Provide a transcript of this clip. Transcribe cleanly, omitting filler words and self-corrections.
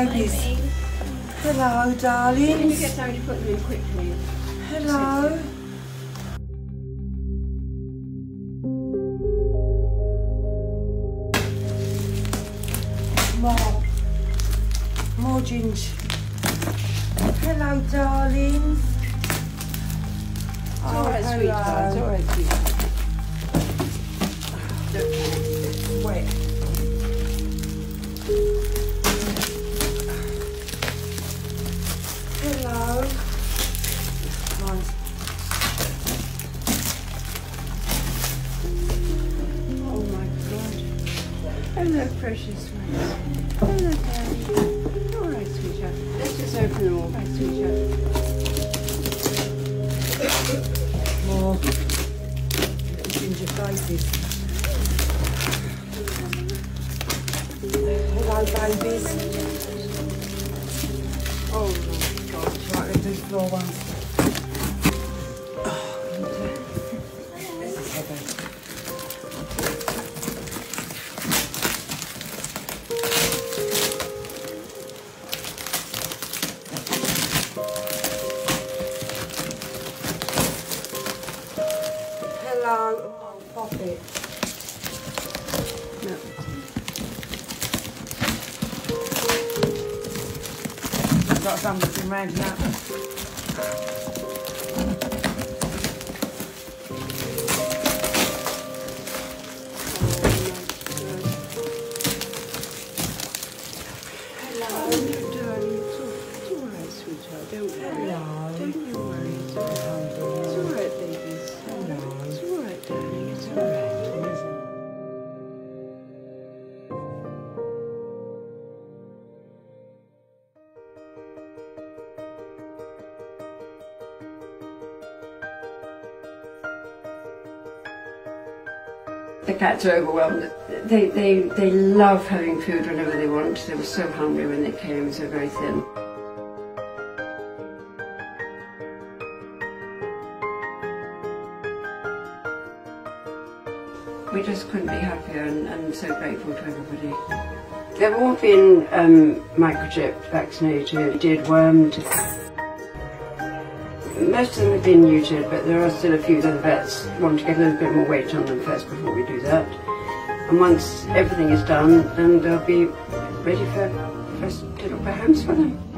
babies. Hello, darlings. Can you get somebody to put them in quickly? Hello. More ginger. Hello, darlings. It's alright, sweetheart. It's alright, sweetheart. It's wet. Hello. Nice. Oh my God. Hello, precious ones. Hello, darling. Alright, sweetheart. Let's just open them all. Right, sweetheart. More ginger faces. Hello, babies. Oh my God. Right, let's do floor ones. This is heavy. Hello. Oh, pop it. No. I've got something rounding up. Hello, darling. It's alright, sweetheart. Don't worry. Hello. Don't you worry. It's alright, babies. Hello. It's alright, darling. It's alright. The cats are overwhelmed. They love having food whenever they want. They were so hungry when they came, so very thin. We just couldn't be happier and so grateful to everybody. They've all been microchipped, vaccinated, did wormed. Most of them have been neutered, but there are still a few that the vets want to get a little bit more weight on them first before we do that. And once everything is done, then they'll be ready for us to look for homes for them.